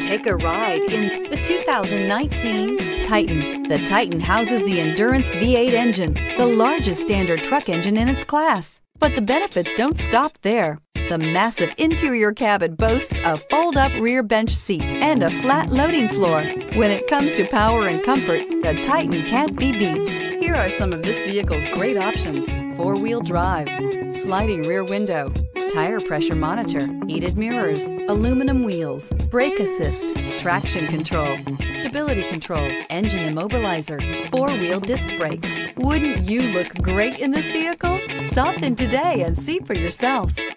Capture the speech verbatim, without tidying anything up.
Take a ride in the two thousand nineteen Titan. The Titan houses the Endurance V eight engine, the largest standard truck engine in its class. But the benefits don't stop there. The massive interior cabin boasts a fold-up rear bench seat and a flat loading floor. When it comes to power and comfort, the Titan can't be beat. Here are some of this vehicle's great options: four-wheel drive, sliding rear window, tire pressure monitor, heated mirrors, aluminum wheels, brake assist, traction control, stability control, engine immobilizer, four-wheel disc brakes. Wouldn't you look great in this vehicle? Stop in today and see for yourself.